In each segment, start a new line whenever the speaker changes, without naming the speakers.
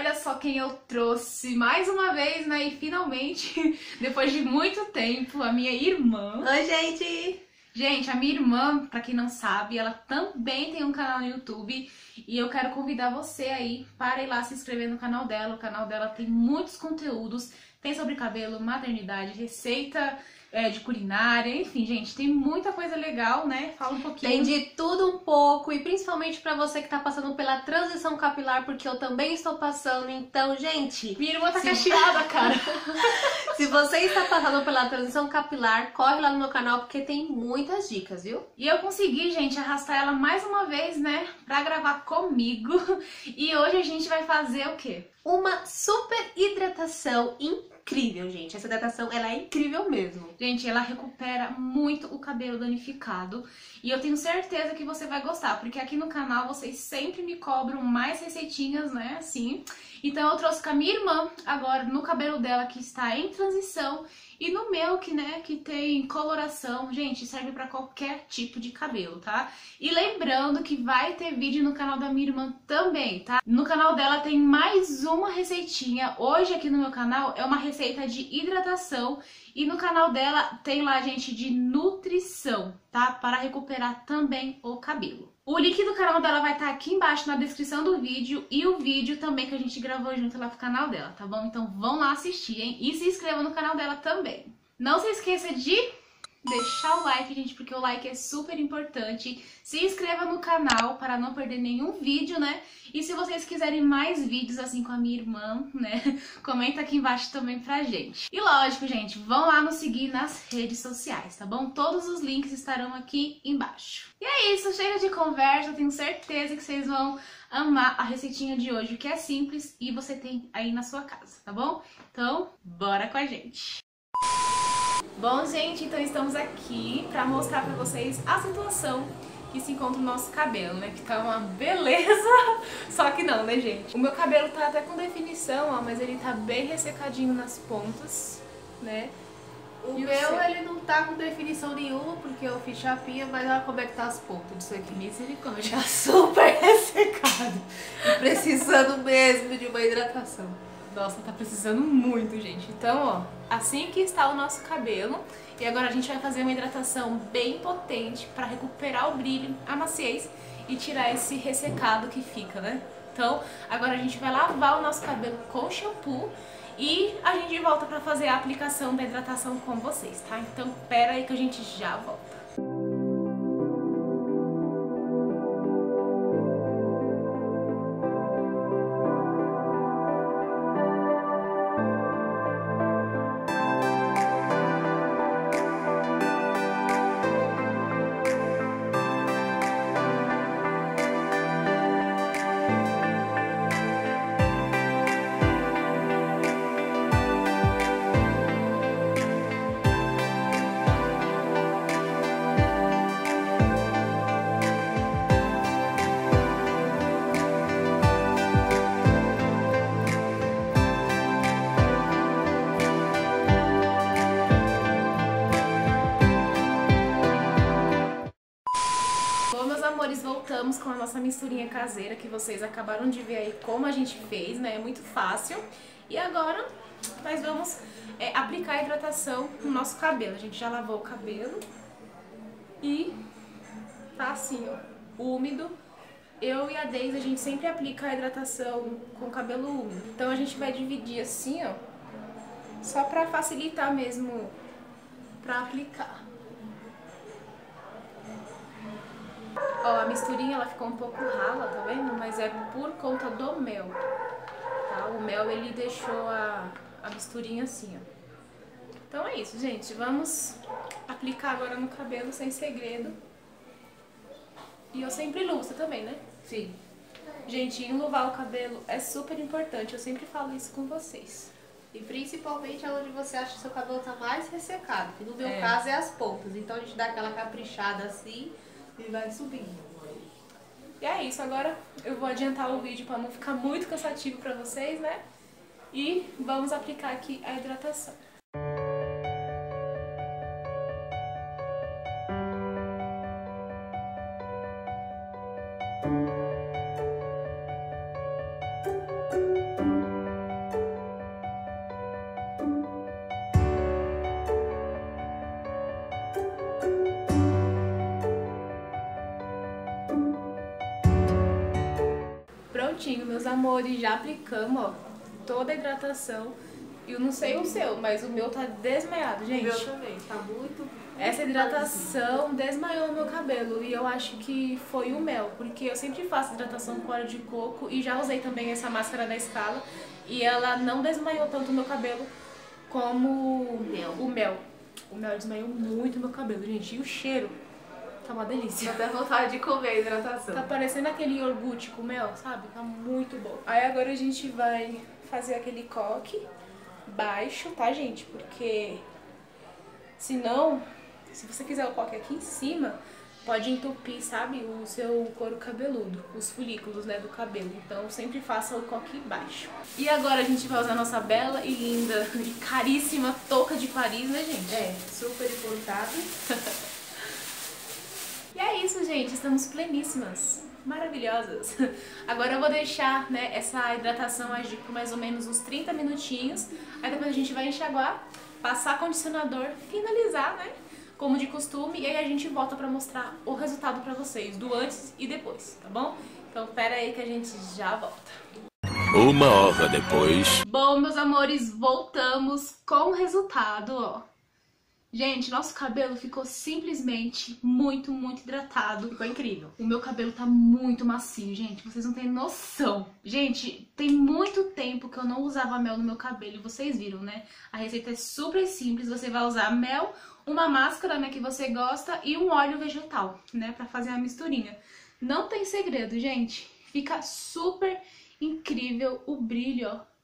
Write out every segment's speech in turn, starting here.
olha só quem eu trouxe mais uma vez, né? E finalmente, depois de muito tempo, a minha irmã.
Oi, gente!
Gente, a minha irmã, pra quem não sabe, ela também tem um canal no YouTube e eu quero convidar você aí para ir lá se inscrever no canal dela. O canal dela tem muitos conteúdos, tem sobre cabelo, maternidade, receita de culinária, enfim, gente, tem muita coisa legal, né? Fala um pouquinho.
Tem de tudo um pouco e principalmente pra você que tá passando pela transição capilar, porque eu também estou passando. Então, gente,
Minha irmã tá cacheada, cara.
se você está passando pela transição capilar, corre lá no meu canal porque tem muitas dicas, viu?
E eu consegui, gente, arrastar ela mais uma vez, né, pra gravar comigo. E hoje a gente vai fazer o quê?
Uma super hidratação incrível, gente. Essa hidratação, ela é incrível mesmo.
Gente, ela recupera muito o cabelo danificado e eu tenho certeza que você vai gostar, porque aqui no canal vocês sempre me cobram mais receitinhas, né, assim. Então eu trouxe com a minha irmã agora no cabelo dela que está em transição e no meu que tem coloração. Gente, serve pra qualquer tipo de cabelo, tá? E lembrando que vai ter vídeo no canal da minha irmã também, tá? No canal dela tem mais uma receitinha. Hoje aqui no meu canal é uma receita de hidratação e no canal dela tem lá, gente, de nutrição, tá? Para recuperar também o cabelo. O link do canal dela vai estar aqui embaixo na descrição do vídeo e o vídeo também que a gente gravou junto lá pro canal dela, tá bom? Então vão lá assistir, hein? E se inscreva no canal dela também. Não se esqueça de deixar o like, gente, porque o like é super importante. Se inscreva no canal para não perder nenhum vídeo, né? E se vocês quiserem mais vídeos assim com a minha irmã, né? Comenta aqui embaixo também pra gente. E lógico, gente, vão lá nos seguir nas redes sociais, tá bom? Todos os links estarão aqui embaixo. E é isso, chega de conversa, eu tenho certeza que vocês vão amar a receitinha de hoje, que é simples e você tem aí na sua casa, tá bom? Então, bora com a gente! Bom, gente, então estamos aqui pra mostrar pra vocês a situação que se encontra o nosso cabelo, né? Que tá uma beleza, só que não, né, gente? O meu cabelo tá até com definição, ó, mas ele tá bem ressecadinho nas pontas, né?
O
E
meu,
seu?
ele não tá com definição nenhuma, porque eu fiz chapinha, mas olha como é que tá as pontas disso aqui. Misericórdia. Tá super ressecado. E precisando mesmo de uma hidratação.
Nossa, tá precisando muito, gente. Então, ó, assim que está o nosso cabelo. E agora a gente vai fazer uma hidratação bem potente pra recuperar o brilho, a maciez e tirar esse ressecado que fica, né? Então, agora a gente vai lavar o nosso cabelo com shampoo e a gente volta pra fazer a aplicação da hidratação com vocês, tá? Então, pera aí que a gente já volta. Bom, meus amores, voltamos com a nossa misturinha caseira que vocês acabaram de ver aí como a gente fez, né? É muito fácil. E agora nós vamos aplicar a hidratação no nosso cabelo. A gente já lavou o cabelo e tá assim, ó, úmido. Eu e a Deise, a gente sempre aplica a hidratação com o cabelo úmido. Então a gente vai dividir assim, ó, só pra facilitar mesmo pra aplicar. Ó, a misturinha ela ficou um pouco rala, tá vendo? Mas é por conta do mel, tá? O mel ele deixou a misturinha assim, ó. Então é isso, gente. Vamos aplicar agora no cabelo sem segredo. E eu sempre luço também, né?
Sim.
Gente, enluvar o cabelo é super importante. Eu sempre falo isso com vocês.
E principalmente onde você acha que seu cabelo tá mais ressecado, que no meu
É.
caso é as pontas. Então a gente dá aquela caprichada assim e vai subindo.
E é isso, agora eu vou adiantar o vídeo para não ficar muito cansativo para vocês, né? E vamos aplicar aqui a hidratação. prontinho, meus amores. Já aplicamos, ó, toda a hidratação. E eu não sei o seu, mas o meu tá desmaiado, gente.
O meu também, tá muito...
Essa hidratação desmaiou o meu cabelo. E eu acho que foi o mel, porque eu sempre faço hidratação com óleo de coco. E já usei também essa máscara da Scala. E ela não desmaiou tanto o meu cabelo como o mel. O mel desmaiou muito o meu cabelo, gente. E o cheiro tá uma delícia.
Dá até vontade de comer a hidratação.
Tá parecendo aquele iogurte com mel, sabe? Tá muito bom. Aí agora a gente vai fazer aquele coque baixo, tá, gente? Porque senão, se você quiser o coque aqui em cima, pode entupir, sabe? O seu couro cabeludo, os folículos, né, do cabelo. Então sempre faça o coque baixo. E agora a gente vai usar a nossa bela e linda e caríssima touca de Paris, né, gente?
É, super importado.
E é isso, gente. Estamos pleníssimas. Maravilhosas. Agora eu vou deixar, né, essa hidratação agir por mais ou menos uns 30 minutinhos. Aí depois a gente vai enxaguar, passar condicionador, finalizar, né, como de costume. E aí a gente volta pra mostrar o resultado pra vocês, do antes e depois, tá bom? Então pera aí que a gente já volta.
1 hora depois.
Bom, meus amores, voltamos com o resultado, ó. Gente, nosso cabelo ficou simplesmente muito, muito hidratado.
Ficou incrível.
O meu cabelo tá muito macio, gente. Vocês não têm noção. Gente, tem muito tempo que eu não usava mel no meu cabelo. E vocês viram, né? A receita é super simples. Você vai usar mel, uma máscara, né, que você gosta e um óleo vegetal, né, pra fazer a misturinha. Não tem segredo, gente. Fica super incrível o brilho, ó,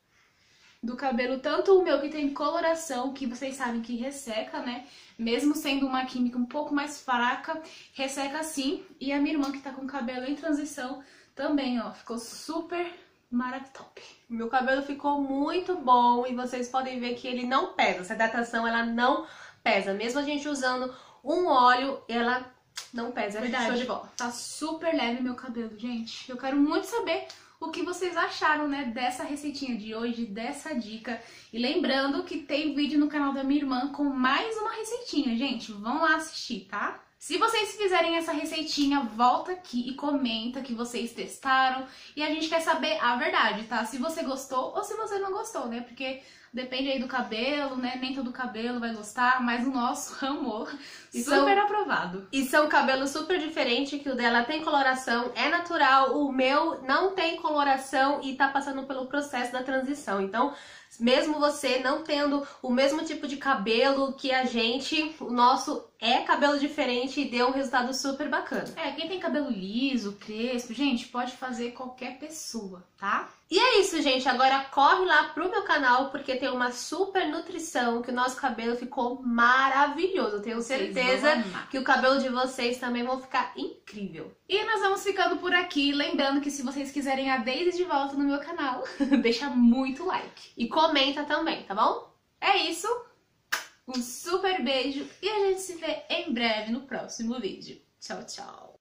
do cabelo, tanto o meu que tem coloração, que vocês sabem que resseca, né? Mesmo sendo uma química um pouco mais fraca, resseca sim. E a minha irmã que tá com o cabelo em transição também, ó, ficou super maravilhoso.
Meu cabelo ficou muito bom e vocês podem ver que ele não pesa. Essa hidratação, ela não pesa. Mesmo a gente usando um óleo, ela não pesa. É
Verdade.
show de bola.
Tá super leve meu cabelo, gente. Eu quero muito saber o que vocês acharam, né, dessa receitinha de hoje, dessa dica. E lembrando que tem vídeo no canal da minha irmã com mais uma receitinha, gente. Vão lá assistir, tá? Se vocês fizerem essa receitinha, volta aqui e comenta que vocês testaram. E a gente quer saber a verdade, tá? Se você gostou ou se você não gostou, né? Porque depende aí do cabelo, né? Nem todo cabelo vai gostar, mas o nosso amor super aprovado.
E são cabelos super diferentes, que o dela tem coloração, é natural, o meu não tem coloração e tá passando pelo processo da transição. Então, mesmo você não tendo o mesmo tipo de cabelo que a gente, o nosso é cabelo diferente e deu um resultado super bacana.
É, quem tem cabelo liso, crespo, gente, pode fazer qualquer pessoa, tá?
E é isso, gente. Agora corre lá pro meu canal, porque tem uma super nutrição, que o nosso cabelo ficou maravilhoso. Eu tenho certeza que o cabelo de vocês também vão ficar incrível.
E nós vamos ficando por aqui. Lembrando que se vocês quiserem a Daisy de volta no meu canal, deixa muito like.
E comenta também, tá bom?
É isso. Um super beijo e a gente se vê em breve no próximo vídeo. Tchau, tchau.